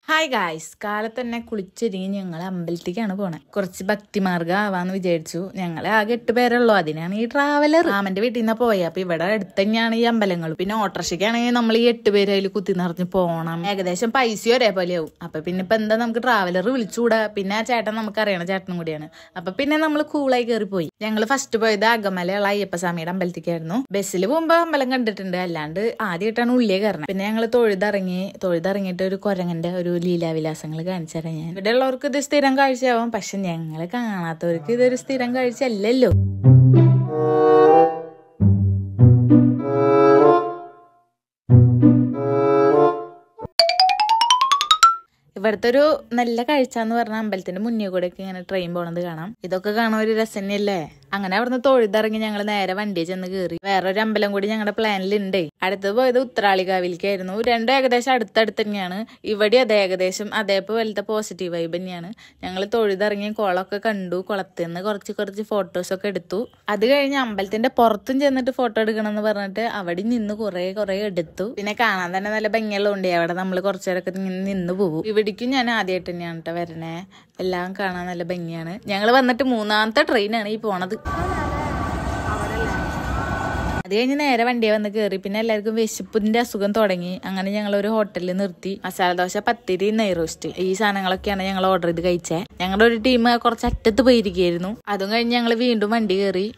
Hi guys, കാലത്ത് തന്നെ കുളിച്ചൊരുങ്ങി ഞങ്ങൾ അമ്പലത്തേക്കാണ് പോണേ. കുറച്ച് ഭക്തിമാർഗം ആവാന്ന് വിചാരിച്ചു. ഞങ്ങളെ ആകെ 8 പേരുള്ളൂ. അതിനാണ് ഈ ട്രാവലർ. രാമന്റെ വീട്ടിൽ നിന്നാ പോയ. അപ്പൊ ഇവിടെ അടുത്ത് തന്നെയാണ് ഈ അമ്പലങ്ങൾ. പിന്നെ ഓട്ടോറിക്ഷയ്ക്കാണെങ്കിൽ നമ്മൾ ഈ 8 പേര് അതിൽ കുത്തി നിറഞ്ഞ് പോകണം. ഏകദേശം പൈസ ഒരേപോലെയാവും. അപ്പൊ പിന്നെ ഇപ്പൊ എന്താ നമുക്ക് ട്രാവലർ വിളിച്ചുകൂടാ. പിന്നെ ആ ചേട്ടൻ നമുക്ക് അറിയണ ചേട്ടനും കൂടിയാണ്. അപ്പൊ പിന്നെ നമ്മൾ കൂളായി കയറിപ്പോയി. ഞങ്ങൾ ഫസ്റ്റ് പോയത് അകമലയുള്ള അയ്യപ്പസ്വാമിയുടെ അമ്പലത്തേക്കായിരുന്നു. ബസ്സിൽ പോകുമ്പോ അമ്പലം കണ്ടിട്ടുണ്ട്, അല്ലാണ്ട് ആദ്യമായിട്ടാണ് ഉള്ളിയെ കയറണം. പിന്നെ ഞങ്ങൾ തൊഴുതിറങ്ങിയിട്ട് ഒരു കുരങ്ങന്റെ ഒരു ലീലാവിലാസങ്ങൾ കാണിച്ചു തരാം ഞാൻ. ഇവിടെ ഉള്ളവർക്ക് ഇത് സ്ഥിരം കാഴ്ചയാവും, പക്ഷെ ഞങ്ങള് കാണാത്തവർക്ക് ഇതൊരു സ്ഥിരം കാഴ്ച അല്ലല്ലോ. ഇവിടുത്തെ ഒരു നല്ല കാഴ്ച എന്ന് പറഞ്ഞാൽ അമ്പലത്തിന്റെ മുന്നേ കൂടെ ഒക്കെ ഇങ്ങനെ ട്രെയിൻ പോണത് കാണാം. ഇതൊക്കെ കാണാൻ ഒരു രസം തന്നെയല്ലേ. അങ്ങനെ അവിടുന്ന് തൊഴുതിറങ്ങി ഞങ്ങൾ നേരെ വണ്ടിയെ ചെന്ന് കയറി. വേറൊരു അമ്പലം കൂടി ഞങ്ങളുടെ പ്ലാനിലുണ്ടേ. അടുത്തത് പോയത് ഉത്രാളികാവിലേക്കായിരുന്നു. രണ്ടും ഏകദേശം അടുത്തടുത്ത് തന്നെയാണ്. ഇവിടെ അത് ഏകദേശം അതേപോലത്തെ പോസിറ്റീവ് വൈബ് തന്നെയാണ്. ഞങ്ങൾ തൊഴുതിറങ്ങി കുളമൊക്കെ കണ്ടു. കുളത്തിൽ നിന്ന് കുറച്ച് ഫോട്ടോസൊക്കെ എടുത്തു. അത് കഴിഞ്ഞ് അമ്പലത്തിന്റെ പുറത്തും ചെന്നിട്ട് ഫോട്ടോ എടുക്കണം എന്ന് പറഞ്ഞിട്ട് അവിടെ നിന്ന് കുറെ എടുത്തു. പിന്നെ കാണാൻ തന്നെ നല്ല ഭംഗിയുള്ളതുകൊണ്ട് അവിടെ നമ്മൾ കുറച്ചേരൊക്കെ നിന്ന് പോകും. ഇവിടേക്കും ഞാൻ ആദ്യമായിട്ട് തന്നെയാണ് കേട്ടോ വരണേ. എല്ലാം കാണാൻ നല്ല ഭംഗിയാണ്. ഞങ്ങൾ വന്നിട്ട് 3ാമത്തെ ട്രെയിനാണ് ഈ പോണത്. അത് കഴിഞ്ഞ് നേരെ വണ്ടിയെ വന്ന് കയറി. പിന്നെ എല്ലാവർക്കും വിശപ്പിന്റെ അസുഖം തുടങ്ങി. അങ്ങനെ ഞങ്ങൾ ഒരു ഹോട്ടലിൽ നിർത്തി. മസാലദോശ, പത്തിരി, നെയ്റോസ്റ്റ് ഈ സാധനങ്ങളൊക്കെയാണ് ഞങ്ങൾ ഓർഡർ ചെയ്ത് കഴിച്ചേ. ഞങ്ങളുടെ ഒരു ടീം കുറച്ച് അറ്റത്ത് പോയിരിക്കുകയായിരുന്നു. അതും കഴിഞ്ഞ് ഞങ്ങൾ വീണ്ടും വണ്ടി കയറി.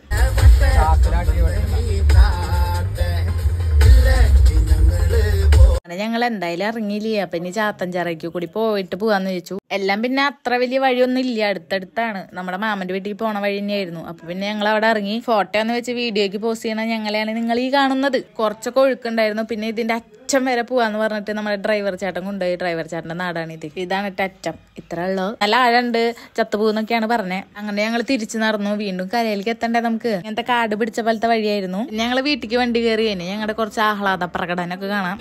ഞങ്ങൾ എന്തായാലും ഇറങ്ങിയില്ലേ. അപ്പൊ ഇനി ചാത്തഞ്ചാറയ്ക്ക് കൂടി പോയിട്ട് പോവാന്ന് ചോദിച്ചു. എല്ലാം പിന്നെ അത്ര വലിയ വഴിയൊന്നും ഇല്ല, അടുത്തടുത്താണ്. നമ്മുടെ മാമന്റെ വീട്ടിൽ പോണ വഴി തന്നെയായിരുന്നു. അപ്പൊ പിന്നെ ഞങ്ങൾ അവിടെ ഇറങ്ങി. ഫോട്ടോ എന്ന് വെച്ച് വീഡിയോക്ക് പോസ്റ്റ് ചെയ്യണ ഞങ്ങളെയാണ് നിങ്ങൾ ഈ കാണുന്നത്. കുറച്ചൊക്കെ ഒഴുക്കുണ്ടായിരുന്നു. പിന്നെ ഇതിന്റെ അറ്റം വരെ പോവാന്ന് പറഞ്ഞിട്ട് നമ്മുടെ ഡ്രൈവർ ചേട്ടൻ കൊണ്ടുപോയി. ഡ്രൈവർ ചേട്ടന്റെ നാടാണ് ഇത്. ഇതാണ് അറ്റം. ഇത്ര ഉള്ളു. നല്ല ആഴണ്ട്, ചത്തുപോകുന്നൊക്കെയാണ് പറഞ്ഞത്. അങ്ങനെ ഞങ്ങൾ തിരിച്ചു നടന്നു. വീണ്ടും കരയിലേക്ക് എത്തണ്ടേ നമുക്ക്. ഇങ്ങനത്തെ കാട് പിടിച്ച പോലത്തെ വഴിയായിരുന്നു. ഞങ്ങൾ വീട്ടിലേക്ക് വണ്ടി കയറി. കഴിഞ്ഞ് ഞങ്ങളുടെ കുറച്ച് ആഹ്ലാദ പ്രകടനമൊക്കെ കാണാം.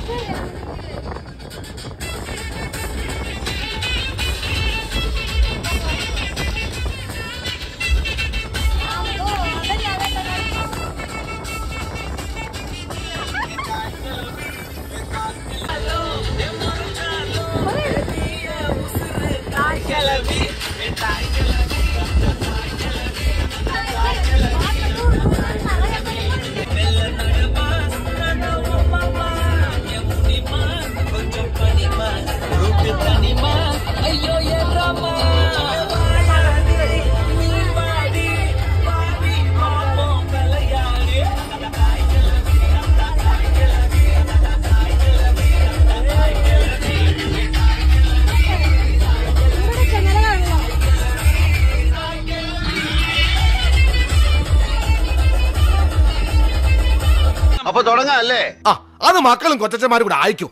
അപ്പൊ തുടങ്ങാല്ലേ? അത് മക്കളും കൊച്ചന്മാരും കൂടെ അയക്കും.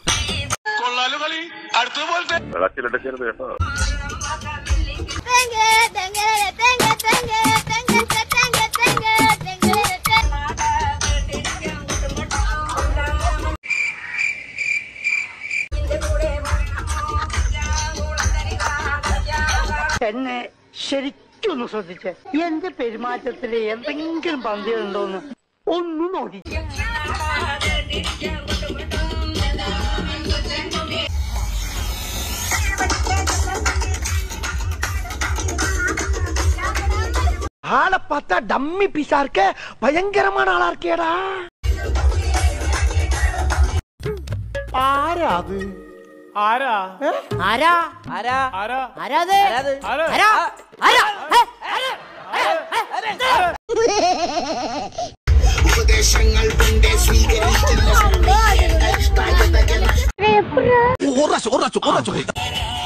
എന്നെ ശരിക്കൊന്ന് ശ്രദ്ധിച്ചേ. എന്റെ പെരുമാറ്റത്തില് എന്തെങ്കിലും പന്തികളുണ്ടോന്ന് ഒന്നും നോക്കി. ஆளை பார்த்தா டம்மி பீஸா இருக்க, பயங்கரமான ஆளா இருக்கேடா. ஆரா அது? ஆரா ஆரா ஆரா ஆரா ஆராது ஆரா ஆரா ஆரா ഉപദേശങ്ങൾ കൊണ്ട് സ്വീകരിച്ചില്ല.